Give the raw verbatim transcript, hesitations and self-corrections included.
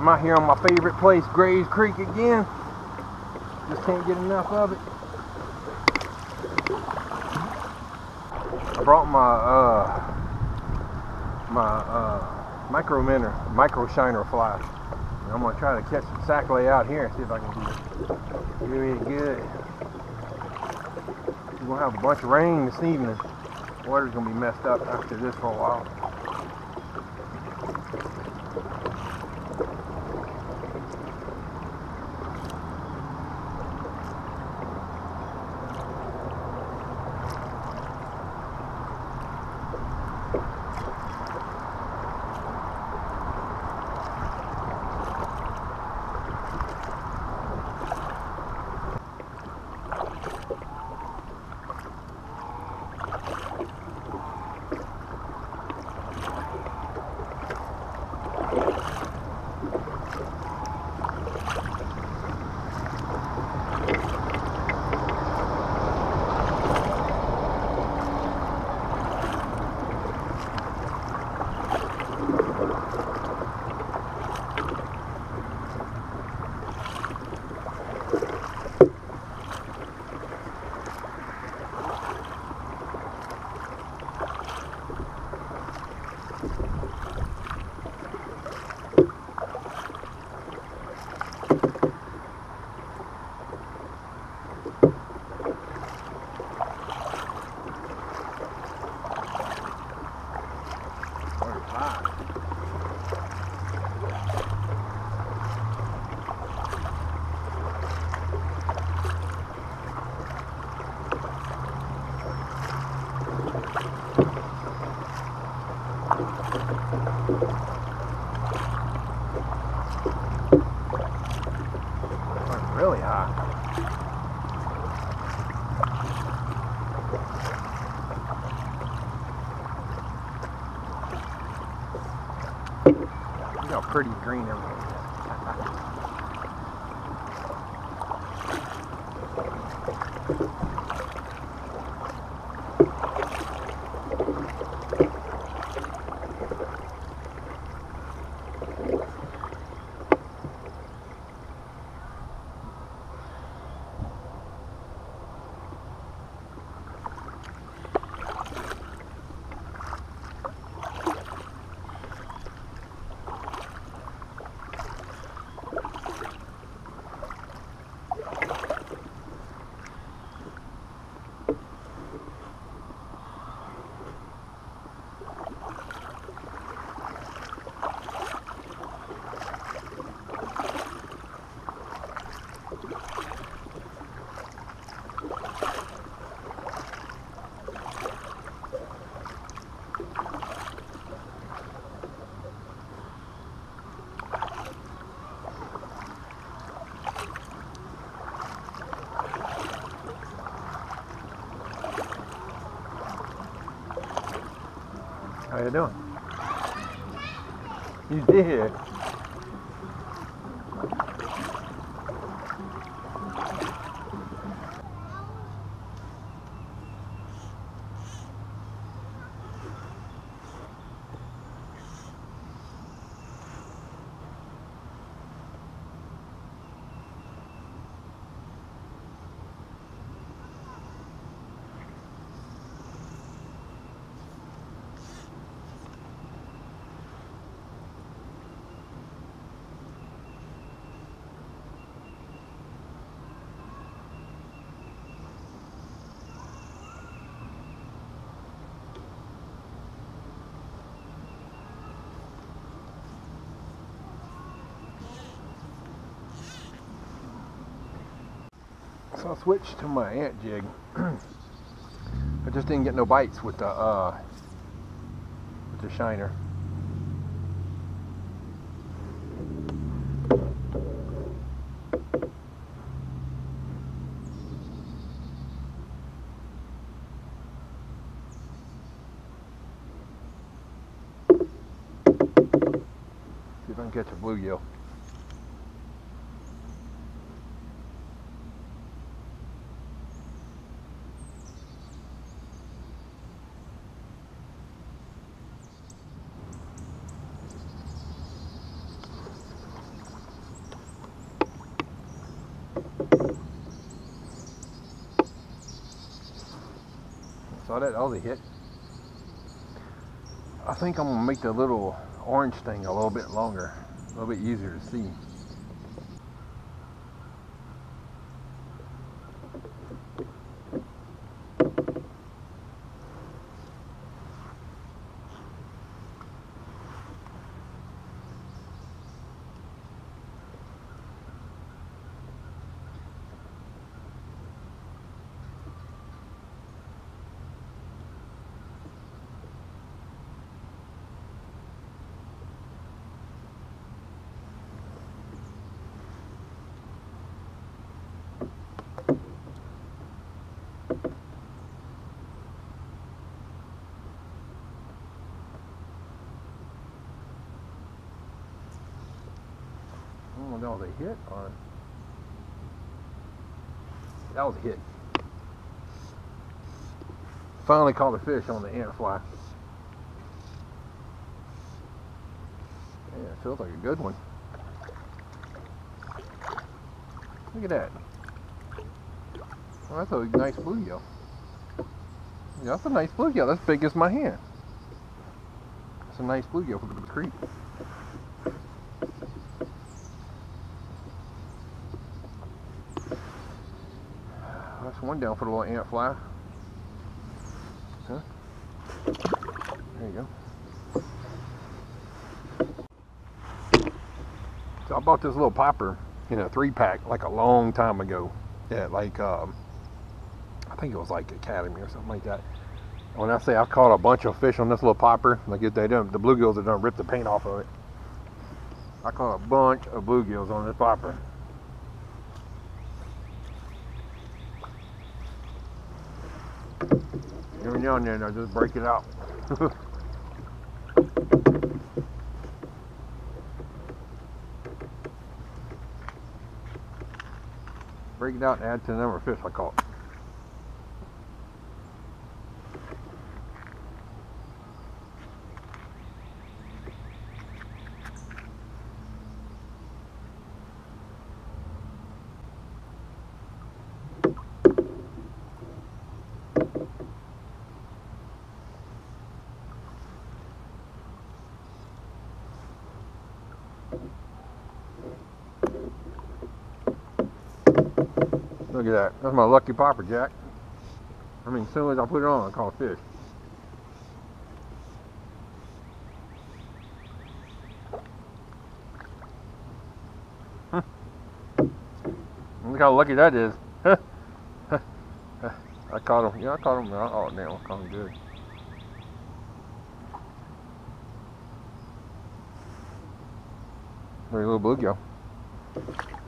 I'm out here on my favorite place, Grays Creek again. Just can't get enough of it. I brought my uh, my uh, micro minnow, micro shiner fly. And I'm gonna try to catch some sac-lay out here and see if I can do it really good. We're gonna have a bunch of rain this evening. The water's gonna be messed up after this for a while. Really high. Look how pretty green everything is. How you doing? You did. So I switched to my ant jig. I just didn't get no bites with the uh, with the shiner. See if I can catch a bluegill. Saw that? That was a hit. I think I'm gonna make the little orange thing a little bit longer, a little bit easier to see. I don't know if that was a hit or that was a hit. Finally caught a fish on the ant fly. Yeah, it feels like a good one. Look at that. Oh, that's a nice bluegill. Yeah, that's a nice bluegill. That's big as my hand. That's a nice bluegill from the creek. That's one down for the little ant fly. Huh? There you go. So I bought this little popper in a three pack like a long time ago. Yeah, like um, I think it was like Academy or something like that. When I say I caught a bunch of fish on this little popper, like if they done, the bluegills that done ripped the paint off of it. I caught a bunch of bluegills on this popper. Every now and then I just break it out. Break it out and add to the number of fish I caught. Look at that. That's my lucky popper, Jack. I mean, as soon as I put it on, I caught a fish. Huh. Look how lucky that is. I caught him. Yeah, I caught him. Oh, damn, I caught him good. Very little bluegill.